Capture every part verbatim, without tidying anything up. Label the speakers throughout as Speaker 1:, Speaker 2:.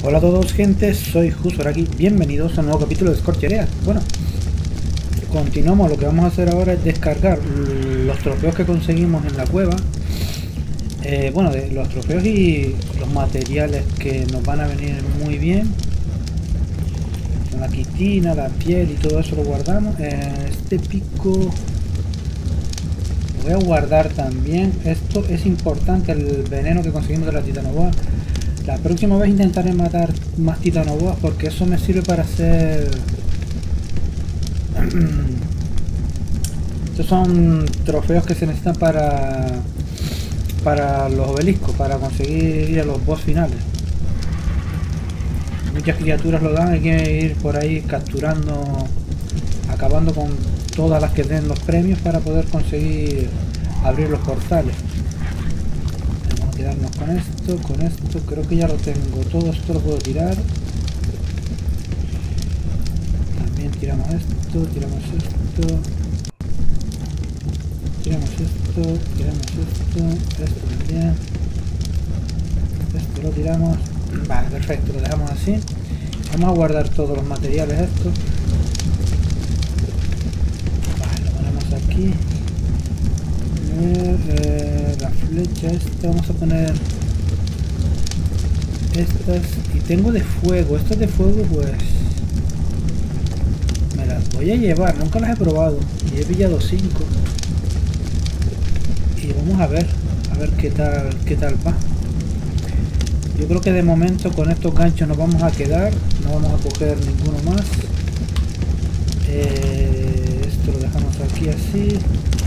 Speaker 1: Hola a todos, gente, soy Jusoraki, bienvenidos a un nuevo capítulo de Scorcherea. Bueno, continuamos. Lo que vamos a hacer ahora es descargar los trofeos que conseguimos en la cueva. Eh, bueno, de los trofeos y los materiales que nos van a venir muy bien. La quitina, la piel y todo eso lo guardamos. Eh, este pico lo voy a guardar también. Esto es importante, el veneno que conseguimos de la titanoboa. La próxima vez intentaré matar más titanoboas porque eso me sirve para hacer... Estos son trofeos que se necesitan para para los obeliscos, para conseguir ir a los boss finales. Muchas criaturas lo dan, hay que ir por ahí capturando, acabando con todas las que den los premios para poder conseguir abrir los portales. Vamos a quedarnos con esto, con esto, creo que ya lo tengo todo, esto lo puedo tirar. También tiramos esto, tiramos esto. Tiramos esto, tiramos esto, esto también. Esto lo tiramos. Vale, perfecto, lo dejamos así. Vamos a guardar todos los materiales estos. Vale, lo ponemos aquí. Eh, eh, la flecha esta, vamos a poner estas. Y tengo de fuego, estas de fuego pues me las voy a llevar, nunca las he probado. Y he pillado cinco. Y vamos a ver, a ver qué tal, qué tal va. Yo creo que de momento con estos ganchos nos vamos a quedar, no vamos a coger ninguno más. Eh, esto lo dejamos aquí así.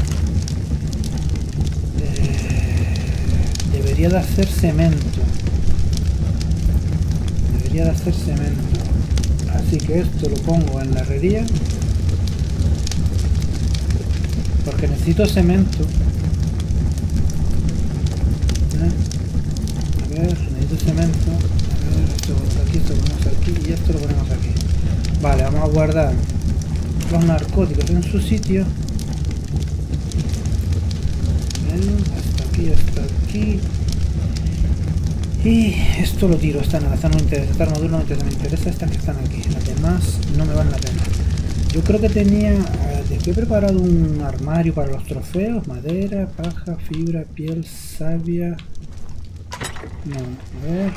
Speaker 1: Eh, debería de hacer cemento. Debería de hacer cemento. Así que esto lo pongo en la herrería. Porque necesito cemento. A ver, necesito cemento. A ver, esto aquí, esto lo ponemos aquí y esto lo ponemos aquí. Vale, vamos a guardar los narcóticos en su sitio. Bien, hasta aquí, hasta aquí. Y esto lo tiro, esta nada, esta no me interesa, esta armadura no me interesa, me interesa estas que están aquí. Las demás no me valen la pena. Yo creo que tenía, he preparado un armario para los trofeos, madera, paja, fibra, piel, savia. No, a ver.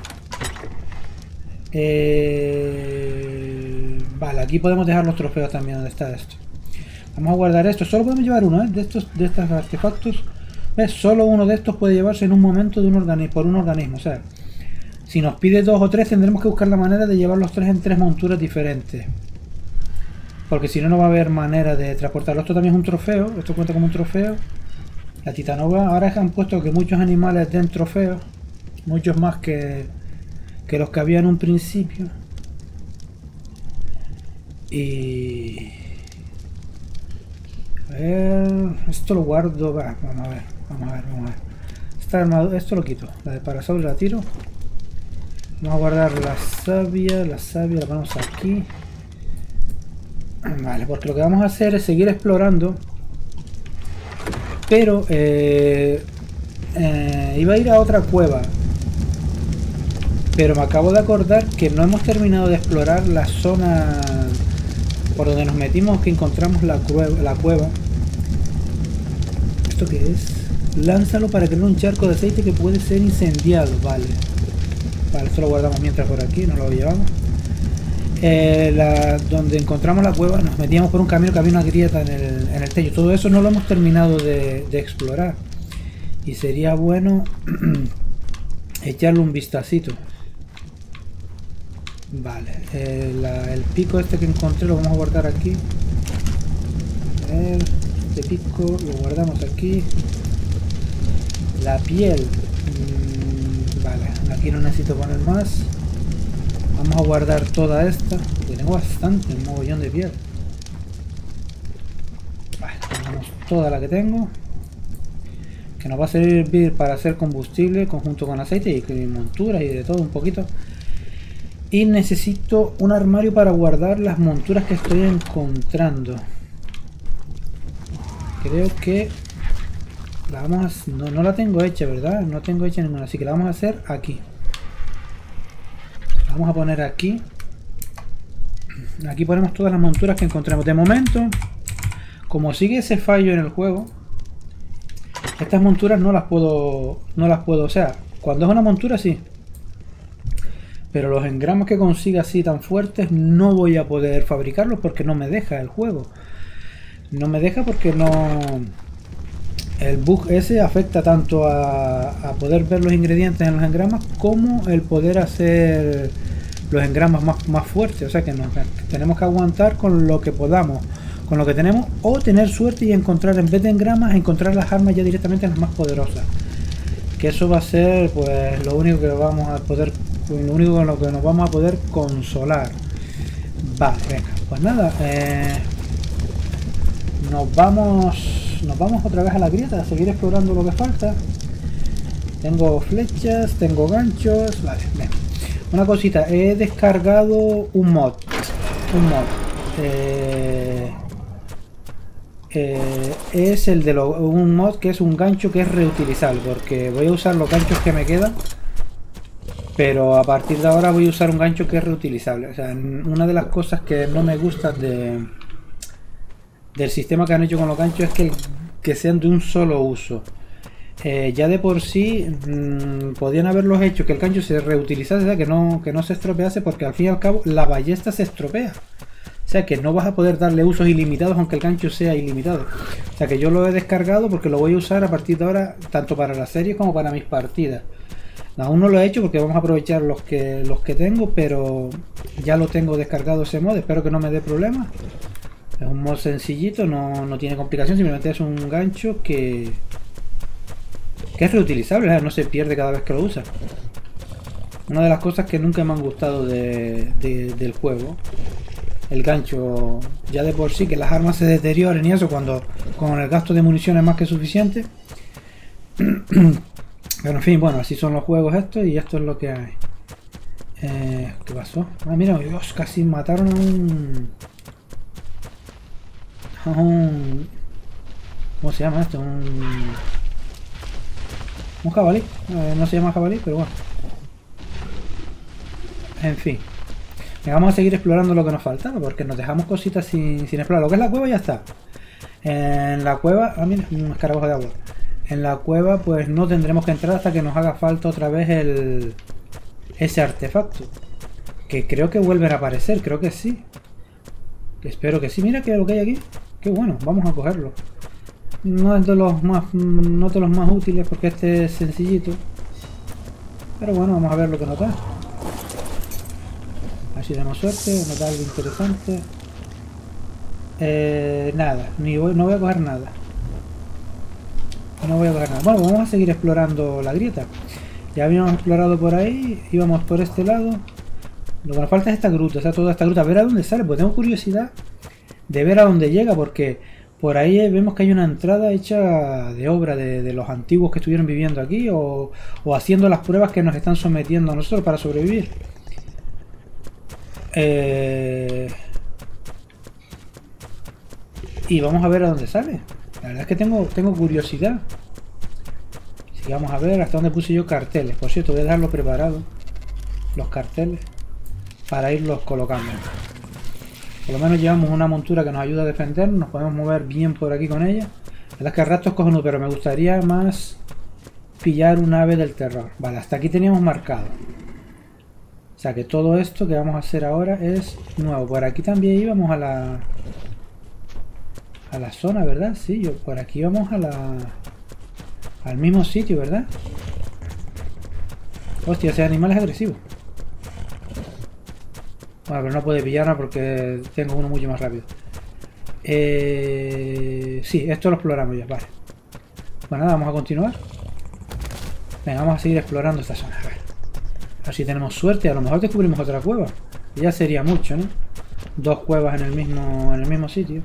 Speaker 1: Eh, vale, aquí podemos dejar los trofeos también donde está esto. Vamos a guardar esto, solo podemos llevar uno, ¿eh? de estos, de estos artefactos. ¿Ves? Solo uno de estos puede llevarse en un momento de un organismo, por un organismo. O sea, si nos pide dos o tres tendremos que buscar la manera de llevar los tres en tres monturas diferentes. Porque si no, no va a haber manera de transportarlo. Esto también es un trofeo. Esto cuenta como un trofeo. La titanoboa. Ahora han puesto que muchos animales den trofeos. Muchos más que, que los que había en un principio. Y... A ver... Esto lo guardo. Va, vamos a ver. Vamos a ver, vamos a ver. Esta armadura, esto lo quito. La de parasol la tiro. Vamos a guardar la savia. La savia la ponemos aquí. Vale, porque lo que vamos a hacer es seguir explorando. Pero eh, eh, iba a ir a otra cueva. Pero me acabo de acordar que no hemos terminado de explorar la zona por donde nos metimos, que encontramos la cueva. La cueva. ¿Esto qué es? Lánzalo para crear un charco de aceite que puede ser incendiado. Vale. Vale, esto lo guardamos mientras por aquí, no lo llevamos. Eh, la, donde encontramos la cueva nos metíamos por un camino que había una grieta en el, en el techo. Todo eso no lo hemos terminado de, de explorar y sería bueno echarle un vistacito. Vale, eh, la, el pico este que encontré lo vamos a guardar aquí. A ver, este pico lo guardamos aquí. La piel, mmm, vale, aquí no necesito poner más. Vamos a guardar toda esta, porque tengo bastante, un mogollón de piel. Vale, ponemos toda la que tengo, que nos va a servir para hacer combustible conjunto con aceite y monturas y de todo un poquito. Y necesito un armario para guardar las monturas que estoy encontrando. Creo que la vamos a, no, no la tengo hecha, ¿verdad? No tengo hecha ninguna, así que la vamos a hacer aquí. Vamos a poner aquí. Aquí ponemos todas las monturas que encontremos. De momento, como sigue ese fallo en el juego, estas monturas no las puedo... No las puedo... O sea, cuando es una montura sí. Pero los engramas que consiga así tan fuertes no voy a poder fabricarlos porque no me deja el juego. No me deja porque no... El bug ese afecta tanto a, a poder ver los ingredientes en los engramas como el poder hacer los engramas más, más fuertes. O sea que, nos, que tenemos que aguantar con lo que podamos, con lo que tenemos, o tener suerte y encontrar, en vez de engramas, encontrar las armas ya directamente las más poderosas. Que eso va a ser pues lo único que vamos a poder, lo único con lo que nos vamos a poder consolar. Vale, venga, pues nada, eh, nos vamos... Nos vamos otra vez a la grieta a seguir explorando lo que falta. Tengo flechas, tengo ganchos. Vale, bien. Una cosita, he descargado un mod. Un mod. Eh, eh, es el de lo, un mod que es un gancho que es reutilizable. Porque voy a usar los ganchos que me quedan. Pero a partir de ahora voy a usar un gancho que es reutilizable. O sea, una de las cosas que no me gusta de... del sistema que han hecho con los ganchos es que, que sean de un solo uso. Eh, ya de por sí mmm, podían haberlos hecho que el gancho se reutilizase, o sea, que no, que no se estropease, porque al fin y al cabo la ballesta se estropea. O sea que no vas a poder darle usos ilimitados aunque el gancho sea ilimitado. O sea que yo lo he descargado porque lo voy a usar a partir de ahora tanto para la serie como para mis partidas. Aún no lo he hecho porque vamos a aprovechar los que, los que tengo, pero ya lo tengo descargado ese mod, espero que no me dé problemas. Es un mod sencillito, no, no tiene complicación, simplemente es un gancho que, que es reutilizable, ¿eh? No se pierde cada vez que lo usas. Una de las cosas que nunca me han gustado de, de, del juego. El gancho, ya de por sí, que las armas se deterioren y eso, cuando con el gasto de munición es más que suficiente. Pero en fin, bueno, así son los juegos estos y esto es lo que hay. Eh, ¿Qué pasó? Ah, mira, Dios, casi mataron a un... Un, ¿cómo se llama esto? Un, un jabalí. Eh, no se llama jabalí, pero bueno. En fin. Vamos a seguir explorando lo que nos falta, porque nos dejamos cositas sin, sin explorar. Lo que es la cueva ya está. En la cueva... Ah, mira, un escarabajo de agua. En la cueva pues no tendremos que entrar hasta que nos haga falta otra vez el ese artefacto. Que creo que vuelve a aparecer, creo que sí. Espero que sí. Mira que lo que hay aquí. Qué bueno, vamos a cogerlo. No es de los más, no de los más útiles porque este es sencillito. Pero bueno, vamos a ver lo que nos da. A ver si tenemos suerte, nos da algo interesante. Eh, nada, ni voy, no voy a coger nada. No voy a coger nada. Bueno, vamos a seguir explorando la grieta. Ya habíamos explorado por ahí, íbamos por este lado. Lo que nos falta es esta gruta, o sea, toda esta gruta. A ver a dónde sale, pues tengo curiosidad de ver a dónde llega, porque por ahí vemos que hay una entrada hecha de obra de, de los antiguos que estuvieron viviendo aquí o, o haciendo las pruebas que nos están sometiendo a nosotros para sobrevivir. Eh... Y vamos a ver a dónde sale. La verdad es que tengo, tengo curiosidad. Así que vamos a ver hasta dónde puse yo carteles. Por cierto, voy a dejarlo preparado, los carteles, para irlos colocando. Por lo menos llevamos una montura que nos ayuda a defendernos, nos podemos mover bien por aquí con ella. La verdad es que a ratos cojonudo, pero me gustaría más pillar un ave del terror. Vale, hasta aquí teníamos marcado. O sea que todo esto que vamos a hacer ahora es nuevo. Por aquí también íbamos a la... a la zona, ¿verdad? Sí, yo por aquí íbamos a la... al mismo sitio, ¿verdad? Hostia, ese animal es agresivo. Bueno, pero no puede pillarnos porque tengo uno mucho más rápido. Eh... Sí, esto lo exploramos ya, vale. Bueno, nada, vamos a continuar. Venga, vamos a seguir explorando esta zona. A ver, a ver si tenemos suerte. A lo mejor descubrimos otra cueva. Ya sería mucho, ¿no? Dos cuevas en el mismo, en el mismo sitio.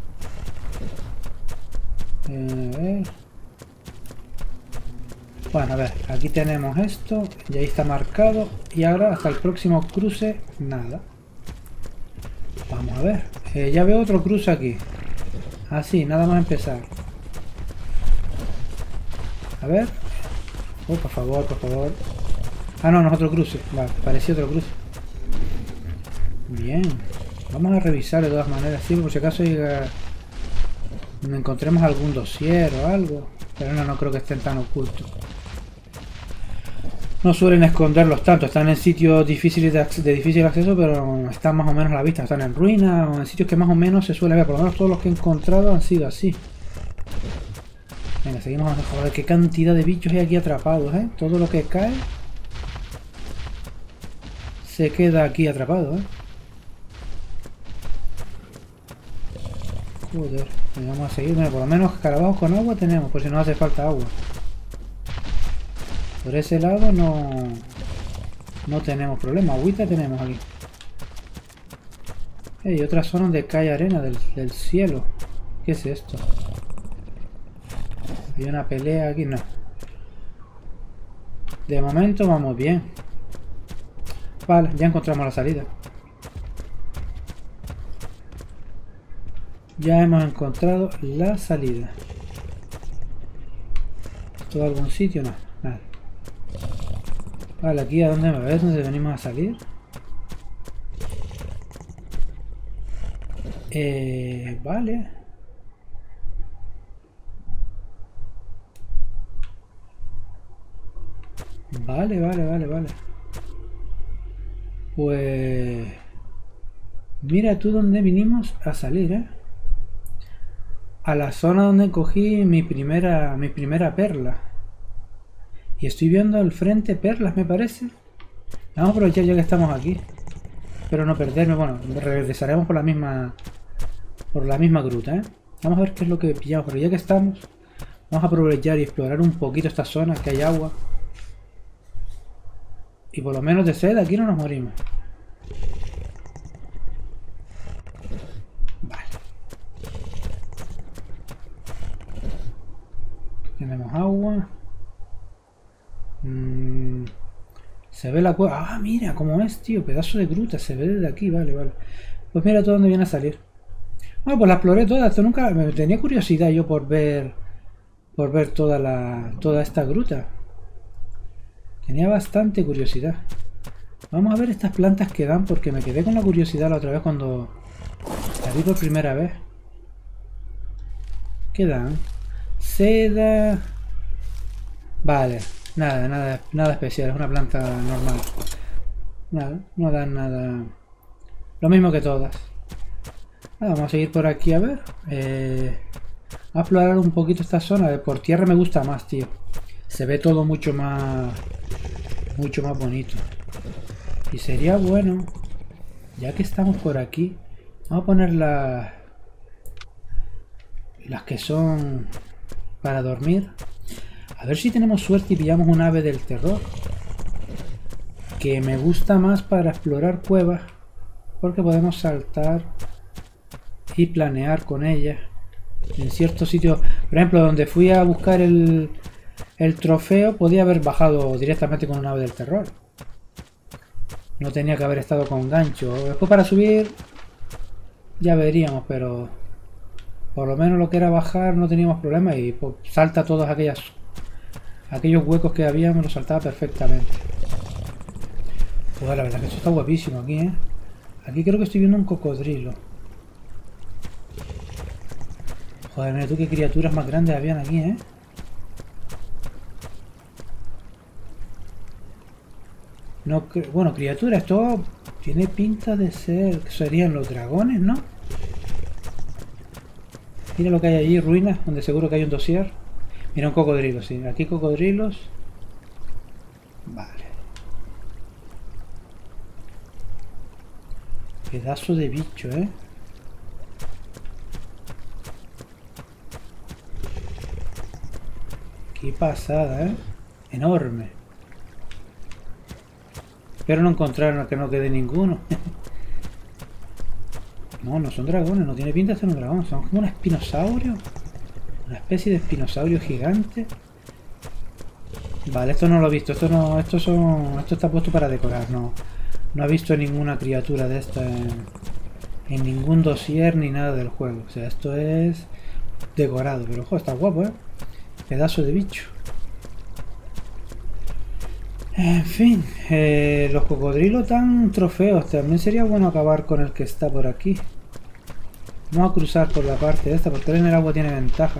Speaker 1: Eh, a ver. Bueno, a ver, aquí tenemos esto. Y ahí está marcado. Y ahora hasta el próximo cruce, nada. Vamos a ver. Eh, ya veo otro cruce aquí. Así, nada más empezar. A ver. Oh, por favor, por favor. Ah, no, no es otro cruce. Vale, parecía otro cruce. Bien. Vamos a revisar de todas maneras, sí, por si acaso llega... encontremos algún dossier o algo. Pero no, no creo que estén tan ocultos. No suelen esconderlos tanto, están en sitios difíciles de, de difícil acceso, pero están más o menos a la vista. Están en ruinas o en sitios que más o menos se suele ver. Por lo menos todos los que he encontrado han sido así. Venga, seguimos avanzando. Joder, qué cantidad de bichos hay aquí atrapados, ¿eh? Todo lo que cae se queda aquí atrapado, ¿eh? Joder, vamos a seguir. Mira, por lo menos escarabajos con agua tenemos, por si no hace falta agua. Por ese lado no, no tenemos problema. Agüita tenemos aquí. Hay otra zona donde cae arena del, del cielo. ¿Qué es esto? Hay una pelea aquí, no. De momento vamos bien. Vale, ya encontramos la salida. Ya hemos encontrado la salida. ¿Esto de algún sitio? No, nada. Vale, aquí a dónde me ves, dónde venimos a salir. Eh, vale. Vale, vale, vale, vale. Pues... mira tú dónde vinimos a salir, ¿eh? A la zona donde cogí mi primera, mi primera perla. Y estoy viendo al frente perlas, me parece. Vamos a aprovechar ya que estamos aquí. Espero no perderme. Bueno, regresaremos por la misma... por la misma gruta, ¿eh? Vamos a ver qué es lo que pillamos. Pero ya que estamos, vamos a aprovechar y explorar un poquito esta zona, que hay agua. Y por lo menos de sed aquí no nos morimos. Vale. Tenemos agua. Mm, se ve la cueva. Ah, mira cómo es, tío. Pedazo de gruta. Se ve desde aquí. Vale, vale. Pues mira todo dónde viene a salir. Bueno, pues la exploré toda. Esto nunca... me tenía curiosidad yo por ver... por ver toda la... toda esta gruta. Tenía bastante curiosidad. Vamos a ver estas plantas que dan, porque me quedé con la curiosidad la otra vez cuando la vi por primera vez. ¿Qué dan? Seda... vale, nada, nada, nada especial, es una planta normal. Nada, no dan nada... lo mismo que todas. Ah, vamos a seguir por aquí a ver. Eh, a explorar un poquito esta zona. Por tierra me gusta más, tío. Se ve todo mucho más... mucho más bonito. Y sería bueno, ya que estamos por aquí, vamos a poner las... las que son para dormir. A ver si tenemos suerte y pillamos un ave del terror. Que me gusta más para explorar cuevas, porque podemos saltar y planear con ella en ciertos sitios. Por ejemplo, donde fui a buscar el, el trofeo, podía haber bajado directamente con un ave del terror. No tenía que haber estado con gancho. Después para subir ya veríamos, pero por lo menos lo que era bajar no teníamos problema. Y pues, salta todos aquellas, aquellos huecos que había, me los saltaba perfectamente. Pues la verdad que esto está guapísimo aquí, ¿eh? Aquí creo que estoy viendo un cocodrilo. Joder, mira tú qué criaturas más grandes habían aquí, ¿eh? No, bueno, criaturas, esto tiene pinta de ser... serían los dragones, ¿no? Mira lo que hay allí, ruinas, donde seguro que hay un dossier. Mira, un cocodrilo, sí. Aquí cocodrilos. Vale. Pedazo de bicho, ¿eh? Qué pasada, ¿eh? Enorme. Espero no encontrar que no quede ninguno. No, no son dragones, no tiene pinta de ser un dragón. Son como un espinosaurio. Una especie de espinosaurio gigante. Vale, esto no lo he visto. Esto no, esto son, esto está puesto para decorar. No, no he visto ninguna criatura de esta en, en ningún dossier ni nada del juego. O sea, esto es decorado. Pero ojo, está guapo, ¿eh? Pedazo de bicho. En fin, eh, los cocodrilos dan trofeos. También sería bueno acabar con el que está por aquí. Vamos a cruzar por la parte esta, porque él en el agua tiene ventaja.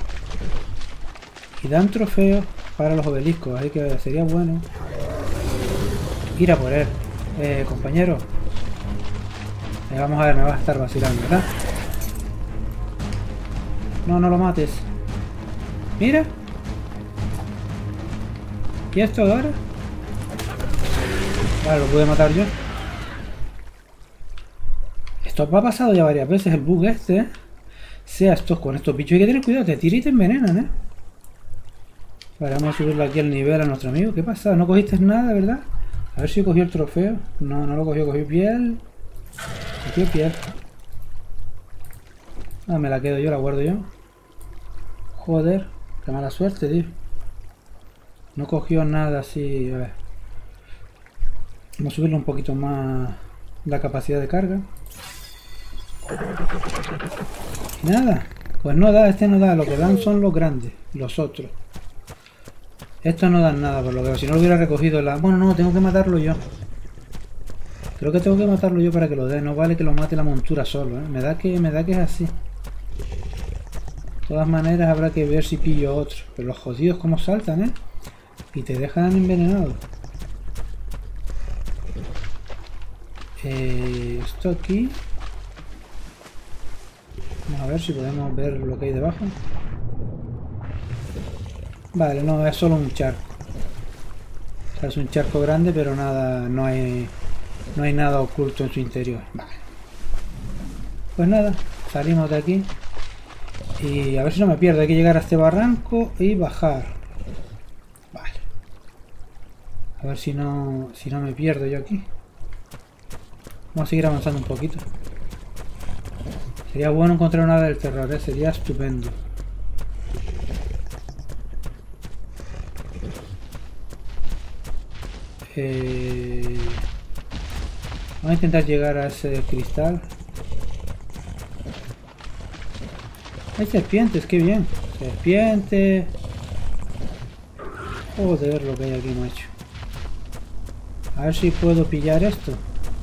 Speaker 1: Y dan trofeos para los obeliscos, así que sería bueno ir a por él. Eh, compañero. Eh, vamos a ver, me vas a estar vacilando, ¿verdad? No, no lo mates. Mira. ¿Y esto ahora? Vale, lo pude matar yo. Esto me ha pasado ya varias veces, el bug este, ¿eh? Sea estos con estos bichos. Hay que tener cuidado, te tiran y te envenenan, ¿eh? Vale, vamos a subirle aquí el nivel a nuestro amigo. ¿Qué pasa? ¿No cogiste nada, verdad? A ver si cogió el trofeo. No, no lo cogió, cogió piel. Cogió piel. Ah, me la quedo yo, la guardo yo. Joder, qué mala suerte, tío. No cogió nada así. A ver. Vamos a subirle un poquito más la capacidad de carga. Y nada. Pues no da, este no da. Lo que dan son los grandes, los otros. Estos no dan nada, por lo que si no lo hubiera recogido la... Bueno, no, tengo que matarlo yo. Creo que tengo que matarlo yo para que lo dé. No vale que lo mate la montura solo, ¿eh? Me da que, me da que es así. De todas maneras habrá que ver si pillo otro. Pero los jodidos como saltan, ¿eh? Y te dejan envenenado. Eh, esto aquí... Vamos a ver si podemos ver lo que hay debajo. Vale, no, es solo un charco. O sea, es un charco grande, pero nada, no hay, no hay nada oculto en su interior. Vale. Pues nada, salimos de aquí. Y a ver si no me pierdo, hay que llegar a este barranco y bajar. Vale. A ver si no, si no me pierdo yo aquí. Vamos a seguir avanzando un poquito. Sería bueno encontrar una del terror, ¿eh? Sería estupendo. Eh... Vamos a intentar llegar a ese cristal. Hay serpientes, qué bien. Serpiente. Joder, lo que hay aquí, macho. A ver si puedo pillar esto.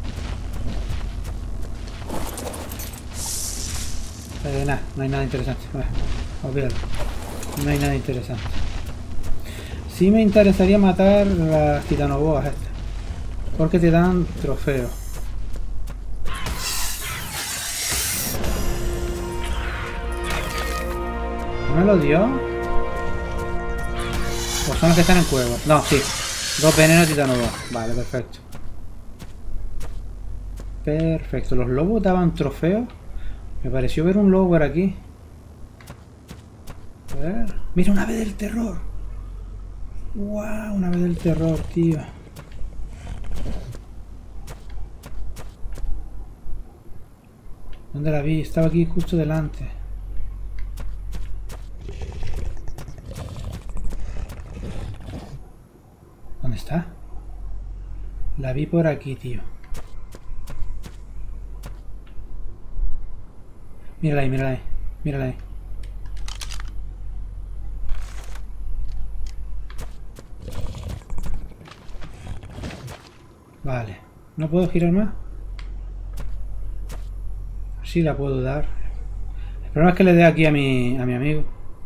Speaker 1: Eh, nada, no hay nada interesante. Olvídalo. No hay nada interesante. Sí me interesaría matar las titanoboas estas, porque te dan trofeos. ¿No me lo dio? ¿O son los que están en cuevas? No, sí. Dos venenos titanoboas. Vale, perfecto. Perfecto. Los lobos daban trofeos. Me pareció ver un lobo por aquí. A ver. Mira, un ave del terror. ¡Wow! Una ave del terror, tío. ¿Dónde la vi? Estaba aquí justo delante. ¿Dónde está? La vi por aquí, tío. Mírala ahí, mírala ahí. Mírala ahí. Vale. ¿No puedo girar más? Sí la puedo dar. El problema es que le dé aquí a mi, a mi amigo.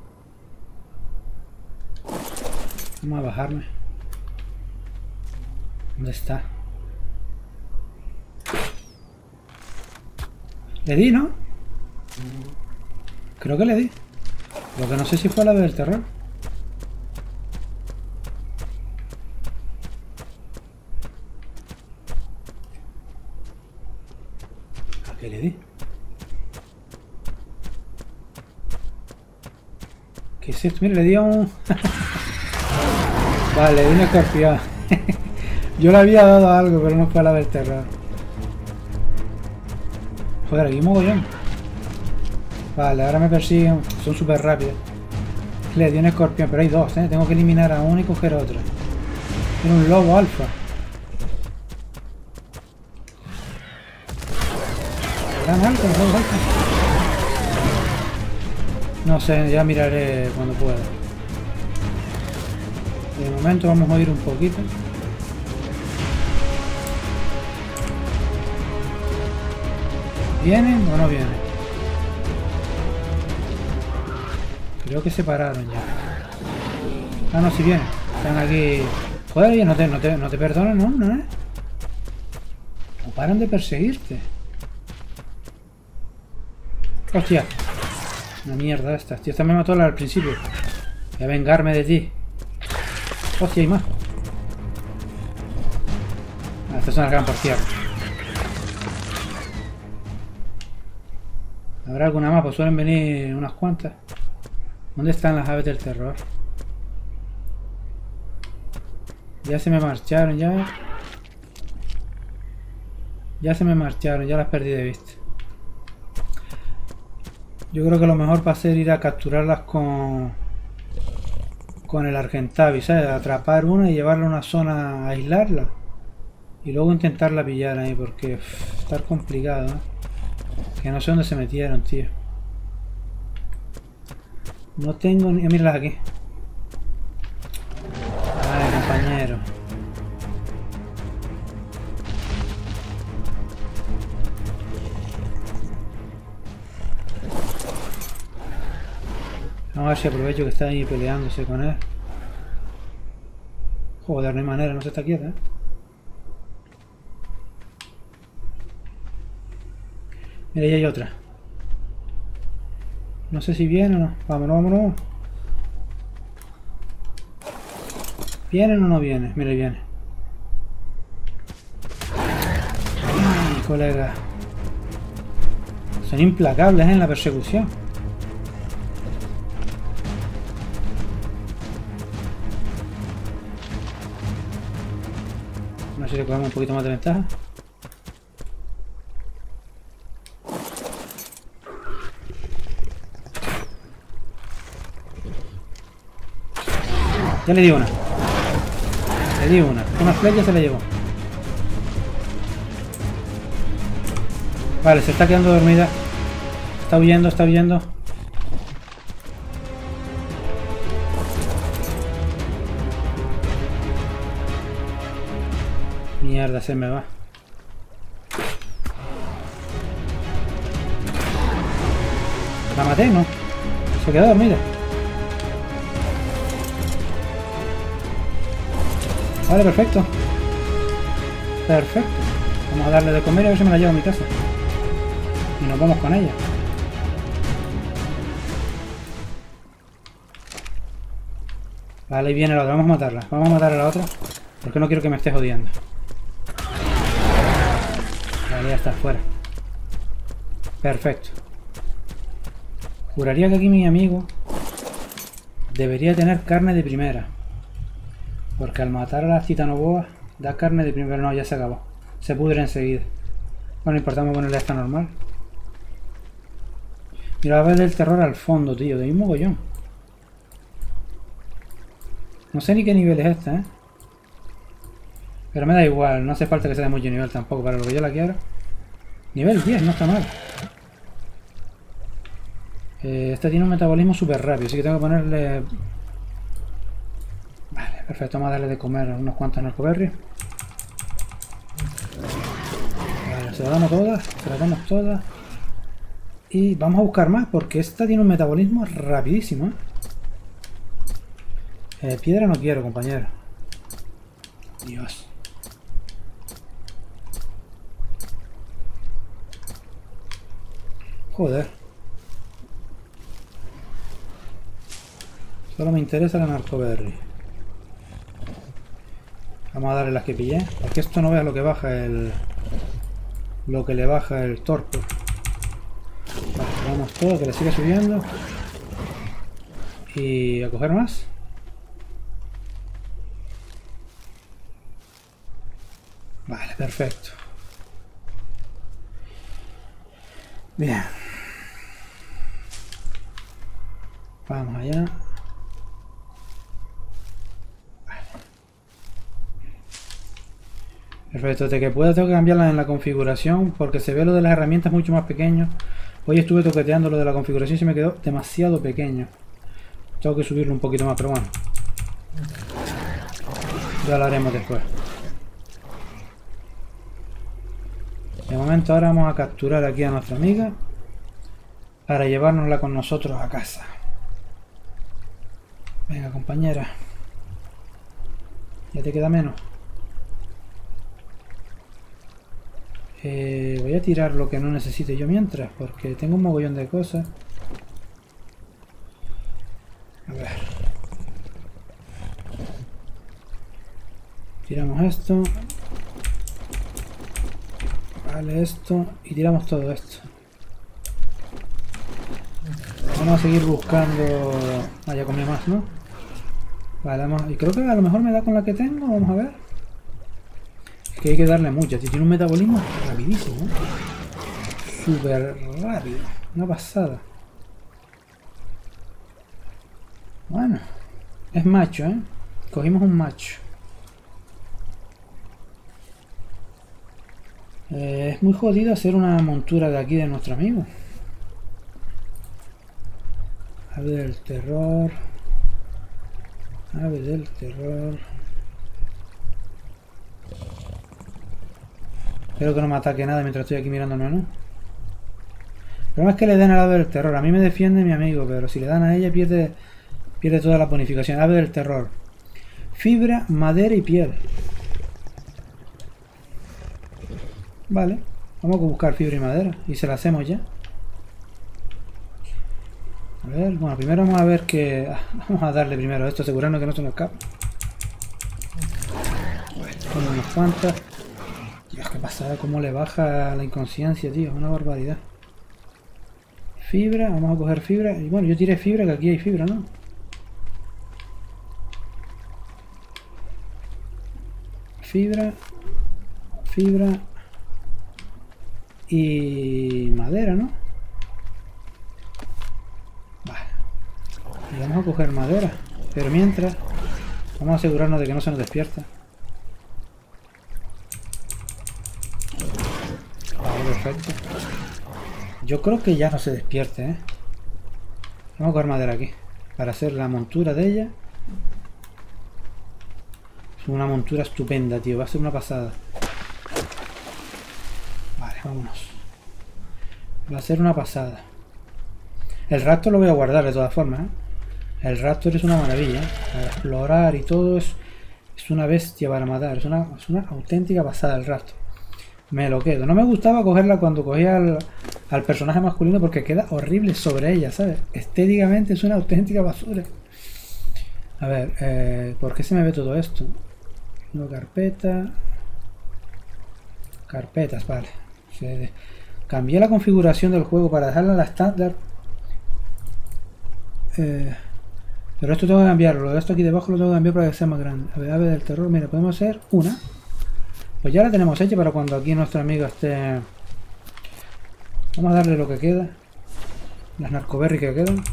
Speaker 1: Vamos a bajarme. ¿Dónde está? Le di, ¿no? Creo que le di. Lo que no sé si fue la del terror. ¿A qué le di? ¿Qué es esto? Mira, le di a un... Vale, le di un escorpión. Yo le había dado algo, pero no fue la del terror. Joder, aquí mogollón. Vale, ahora me persiguen. Son súper rápidos. Le di un escorpión, pero hay dos, ¿eh? Tengo que eliminar a uno y coger a otro. Tiene un lobo alfa. ¿Serán altos los lobos alfa? No sé, ya miraré cuando pueda. De momento vamos a ir un poquito. ¿Vienen o no vienen? Creo que se pararon ya. Ah, no, si vienen. Están aquí. Joder, ellos no te, no te, no te perdonan, ¿no? ¿No es? No paran de perseguirte. Hostia. Una mierda esta. Tío, esta me mató al principio. Voy a vengarme de ti. Hostia, hay más. Ah, estas son las gran por tierra. ¿Habrá alguna más? Pues suelen venir unas cuantas. ¿Dónde están las aves del terror? Ya se me marcharon, ya. Ya se me marcharon, ya las perdí de vista. Yo creo que lo mejor va a ser ir a capturarlas con... Con el Argentavis, ¿sabes? Atrapar una y llevarla a una zona, a aislarla. Y luego intentarla pillar ahí, porque... Uff, está complicado, ¿eh? Que no sé dónde se metieron, tío. No tengo ni... Míralas aquí. Ay, compañero. Vamos a ver si aprovecho que está ahí peleándose con él. Joder, no hay manera, no se está quieta, ¿eh? Mira, ahí hay otra. No sé si viene o no. Vámonos, vámonos. ¿Vienen o no vienen? Mira, viene. Ay, colega. Son implacables, ¿eh? En la persecución. A ver si le cogemos un poquito más de ventaja. Ya le di una. Le di una. Una flecha se la llevó. Vale, se está quedando dormida. Está huyendo, está huyendo. Mierda, se me va. La maté, ¿no? Se quedó dormida. Vale, perfecto. Perfecto. Vamos a darle de comer y a ver si me la llevo a mi casa. Y nos vamos con ella. Vale, ahí viene la otra. Vamos a matarla. Vamos a matar a la otra. Porque no quiero que me esté jodiendo. Vale, ya está, fuera. Perfecto. Juraría que aquí mi amigo debería tener carne de primera. Porque al matar a las titanoboas da carne de primera. No, ya se acabó. Se pudre enseguida. Bueno, importamos ponerle esta normal. Mira la vez del terror al fondo, tío. De un mogollón. No sé ni qué nivel es este, ¿eh? Pero me da igual. No hace falta que sea de mucho nivel tampoco para lo que yo la quiero. Nivel diez, no está mal. Eh, esta tiene un metabolismo súper rápido. Así que tengo que ponerle... Vale, perfecto. Vamos a darle de comer unos cuantos narcoberries. Vale, se la damos todas. Se la damos todas. Y vamos a buscar más porque esta tiene un metabolismo rapidísimo, ¿eh? Eh, piedra no quiero, compañero. Dios. Joder. Solo me interesa la narcoberry. Vamos a darle las que pillé. Porque esto no vea lo que baja el... Lo que le baja el torpo. Vale, vamos todo, que le siga subiendo. Y a coger más. Vale, perfecto. Bien. Vamos allá. Vale. Perfecto, de que pueda tengo que cambiarla en la configuración porque se ve lo de las herramientas mucho más pequeño. Hoy estuve toqueteando lo de la configuración y se me quedó demasiado pequeño. Tengo que subirlo un poquito más, pero bueno. Ya lo haremos después. De momento ahora vamos a capturar aquí a nuestra amiga para llevárnosla con nosotros a casa. Venga, compañera. Ya te queda menos. Eh, voy a tirar lo que no necesite yo mientras, porque tengo un mogollón de cosas. A ver. Tiramos esto. Vale, esto. Y tiramos todo esto. Vamos a seguir buscando... Ah, ya comí más, ¿no? Vale, vamos... Y creo que a lo mejor me da con la que tengo. Vamos a ver. Es que hay que darle mucha. Tiene un metabolismo rapidísimo. Súper rápido. Una pasada. Bueno. Es macho, ¿eh? Cogimos un macho. Eh, es muy jodido hacer una montura de aquí de nuestro amigo. Ave del terror. Ave del terror. Espero que no me ataque nada mientras estoy aquí mirando el menú. El problema es que le den al ave del terror. A mí me defiende mi amigo, pero si le dan a ella pierde, pierde toda la bonificación. Ave del terror. Fibra, madera y piel. Vale. Vamos a buscar fibra y madera. Y se la hacemos ya. A ver, bueno, primero vamos a ver que... Ah, vamos a darle primero esto, asegurarnos que no se nos escapa. Bueno, unas cuantas. Dios, qué pasada, cómo le baja la inconsciencia, tío, es una barbaridad. Fibra, vamos a coger fibra. Y bueno, yo tiré fibra, que aquí hay fibra, ¿no? Fibra. Fibra. Y madera, ¿no? Y vamos a coger madera, pero mientras vamos a asegurarnos de que no se nos despierta. Vale, perfecto. Yo creo que ya no se despierte, ¿eh? Vamos a coger madera aquí para hacer la montura de ella. Es una montura estupenda, tío, va a ser una pasada. Vale, vámonos. Va a ser una pasada. El Raptor lo voy a guardar de todas formas, ¿eh? El Raptor es una maravilla, ¿eh? Para explorar y todo es, es una bestia para matar, es una, es una auténtica pasada el Raptor. Me lo quedo. No me gustaba cogerla cuando cogía al, al personaje masculino porque queda horrible sobre ella, ¿sabes? Estéticamente es una auténtica basura. A ver, eh, ¿por qué se me ve todo esto? No, carpeta. Carpetas, vale. Se, cambié la configuración del juego para dejarla a la estándar. Eh... Pero esto tengo que cambiarlo, lo de esto aquí debajo lo tengo que cambiar para que sea más grande. A ver, ave del terror, mira, podemos hacer una. Pues ya la tenemos hecha para cuando aquí nuestro amigo esté... Vamos a darle lo que queda. Las narcoberry que quedan.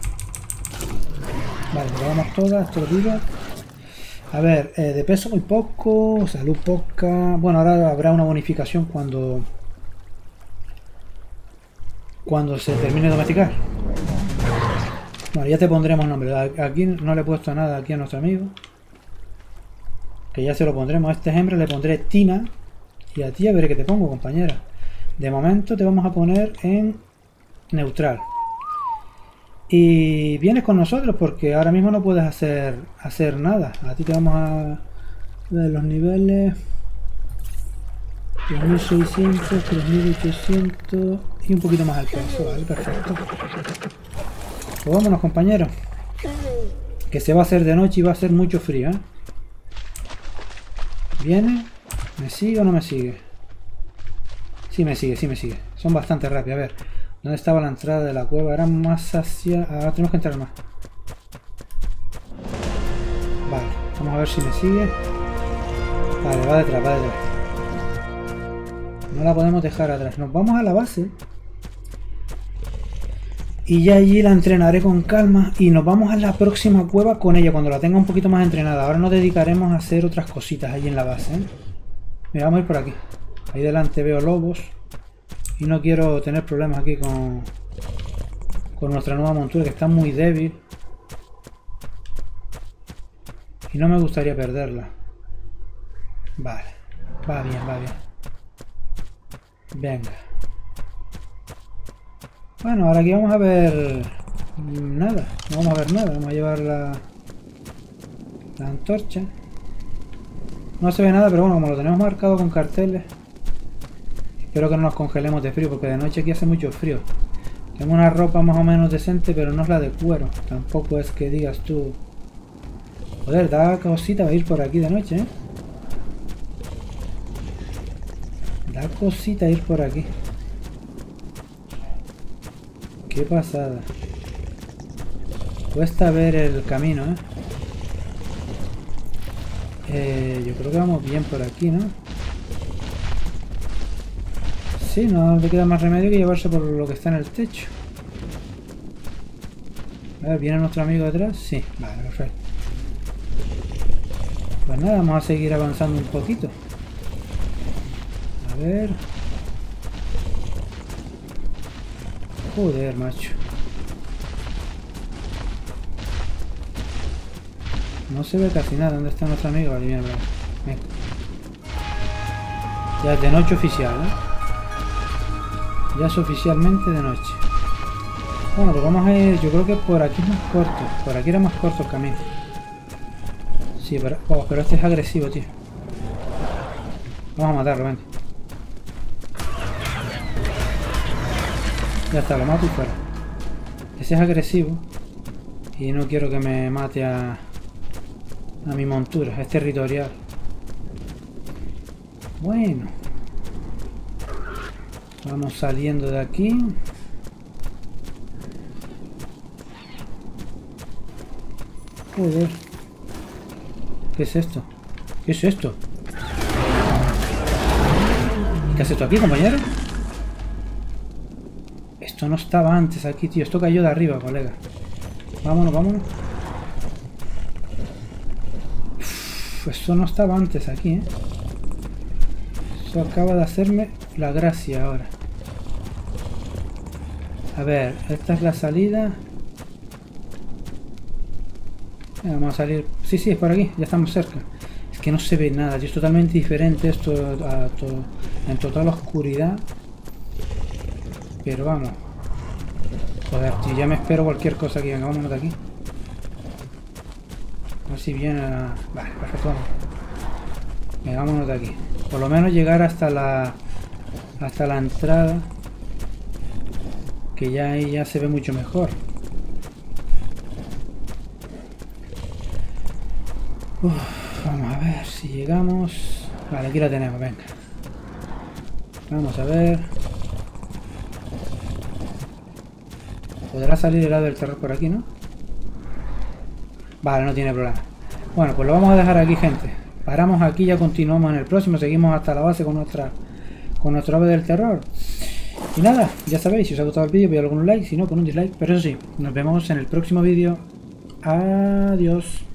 Speaker 1: Vale, probamos todas, esto lo digo. A ver, eh, de peso muy poco, salud poca... Bueno, ahora habrá una bonificación cuando... Cuando se termine de domesticar. Bueno, ya te pondremos nombre. Aquí no le he puesto nada aquí a nuestro amigo. Que ya se lo pondremos. A este hembra le pondré Tina. Y a ti a ver qué te pongo, compañera. De momento te vamos a poner en neutral. Y vienes con nosotros porque ahora mismo no puedes hacer, hacer nada. A ti te vamos a ver los niveles. tres mil seiscientos, tres mil ochocientos y un poquito más al peso. Vale, perfecto. Pues vámonos, compañeros. Que se va a hacer de noche y va a hacer mucho frío, ¿eh? ¿Viene? ¿Me sigue o no me sigue? Sí me sigue, sí me sigue. Son bastante rápidos. A ver, ¿dónde estaba la entrada de la cueva? Era más hacia... Ahora tenemos que entrar más. Vale, vamos a ver si me sigue. Vale, va detrás, va detrás. No la podemos dejar atrás. Nos vamos a la base. Y ya allí la entrenaré con calma y nos vamos a la próxima cueva con ella cuando la tenga un poquito más entrenada. Ahora nos dedicaremos a hacer otras cositas allí en la base, ¿eh? Mira, vamos a ir por aquí. Ahí delante veo lobos y no quiero tener problemas aquí con, con nuestra nueva montura que está muy débil. Y no me gustaría perderla. Vale, va bien, va bien. Venga. Bueno, ahora aquí vamos a ver nada, no vamos a ver nada, vamos a llevar la, la antorcha. No se ve nada, pero bueno, como lo tenemos marcado con carteles, espero que no nos congelemos de frío, porque de noche aquí hace mucho frío. Tengo una ropa más o menos decente, pero no es la de cuero, tampoco es que digas tú... Joder, da cosita ir por aquí de noche, ¿eh? Da cosita ir por aquí. Qué pasada. Cuesta ver el camino, ¿eh? Eh, yo creo que vamos bien por aquí, ¿no? Sí, no le queda más remedio que llevarse por lo que está en el techo. A ver, ¿viene nuestro amigo detrás? Sí, vale, perfecto. Pues nada, vamos a seguir avanzando un poquito. A ver... Joder, macho. No se ve casi nada. ¿Dónde está nuestro amigo? Vale, bien, bien. Ya es de noche oficial, ¿eh? Ya es oficialmente de noche. Bueno, pues vamos a ir... Yo creo que por aquí es más corto. Por aquí era más corto el camino. Sí, pero, oh, pero este es agresivo, tío. Vamos a matarlo, ven. Ya está, lo mato y fuera. Ese es agresivo. Y no quiero que me mate a... a mi montura. Es territorial. Bueno. Vamos saliendo de aquí. Joder. ¿Qué es esto? ¿Qué es esto? ¿Qué haces tú aquí, compañero? Esto no estaba antes aquí, tío. Esto cayó de arriba, colega. Vámonos, vámonos. Uf, esto no estaba antes aquí, ¿eh? Eso acaba de hacerme la gracia ahora. A ver, esta es la salida. Vamos a salir... Sí, sí, es por aquí. Ya estamos cerca. Es que no se ve nada, tío. Es totalmente diferente esto a todo, en total oscuridad. Pero vamos. Joder, tío, ya me espero cualquier cosa aquí. Venga, vámonos de aquí. A ver si viene a... Vale, perfecto, vamos. Venga, vámonos de aquí. Por lo menos llegar hasta la... hasta la entrada. Que ya ahí ya se ve mucho mejor. Uf, vamos a ver si llegamos... Vale, aquí la tenemos, venga. Vamos a ver... ¿Podrá salir el lado del terror por aquí, no? Vale, no tiene problema. Bueno, pues lo vamos a dejar aquí, gente. Paramos aquí, ya continuamos en el próximo. Seguimos hasta la base con nuestra con nuestro ave del terror. Y nada, ya sabéis, si os ha gustado el vídeo, voy a darle con un like, si no, con un dislike. Pero eso sí, nos vemos en el próximo vídeo. Adiós.